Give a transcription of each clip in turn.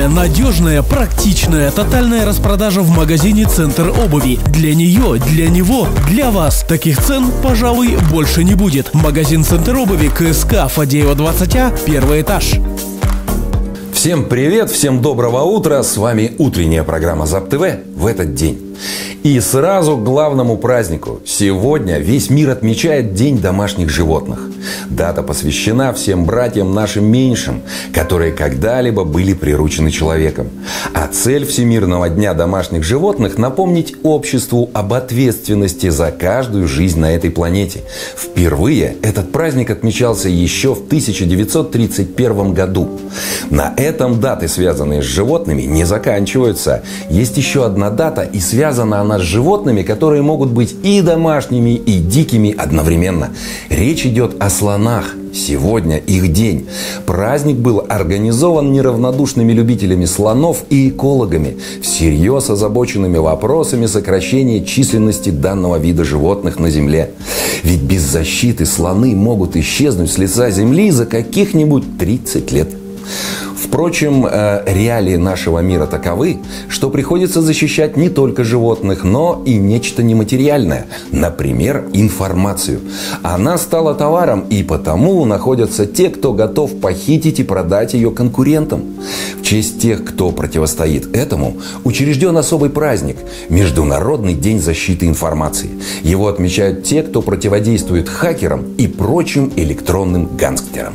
надежная, практичная, тотальная распродажа в магазине «Центр обуви». Для нее, для него, для вас. Таких цен, пожалуй, больше не будет. Магазин «Центр обуви», КСК, Фадеева 20А, первый этаж. Всем привет, всем доброго утра. С вами утренняя программа ЗАП-ТВ в этот день. И сразу к главному празднику. Сегодня весь мир отмечает День домашних животных. Дата посвящена всем братьям нашим меньшим, которые когда-либо были приручены человеком. А цель Всемирного дня домашних животных – напомнить обществу об ответственности за каждую жизнь на этой планете. Впервые этот праздник отмечался еще в 1931 году. На этом даты, связанные с животными, не заканчиваются. Есть еще одна дата, и связана она с животными, которые могут быть и домашними, и дикими одновременно. Речь идет о слонах. Сегодня их день. Праздник был организован неравнодушными любителями слонов и экологами, всерьез озабоченными вопросами сокращения численности данного вида животных на Земле. Ведь без защиты слоны могут исчезнуть с лица Земли за каких-нибудь 30 лет. Впрочем, реалии нашего мира таковы, что приходится защищать не только животных, но и нечто нематериальное. Например, информацию. Она стала товаром, и потому находятся те, кто готов похитить и продать ее конкурентам. В честь тех, кто противостоит этому, учрежден особый праздник – Международный день защиты информации. Его отмечают те, кто противодействует хакерам и прочим электронным гангстерам.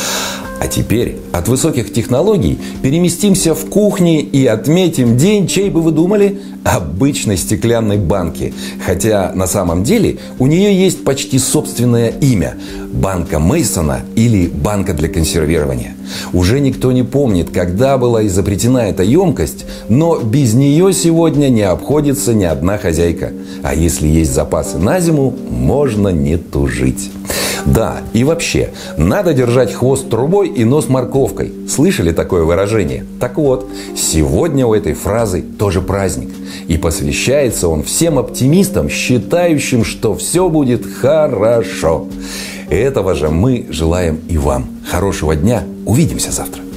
А теперь от высоких технологий переместимся в кухни и отметим день, чей бы вы думали, обычной стеклянной банки. Хотя на самом деле у нее есть почти собственное имя – банка Мейсона или банка для консервирования. Уже никто не помнит, когда была изобретена эта емкость, но без нее сегодня не обходится ни одна хозяйка. А если есть запасы на зиму, можно не тужить. Да, и вообще, надо держать хвост трубой и нос морковкой. Слышали такое выражение? Так вот, сегодня у этой фразы тоже праздник. И посвящается он всем оптимистам, считающим, что все будет хорошо. Этого же мы желаем и вам. Хорошего дня. Увидимся завтра.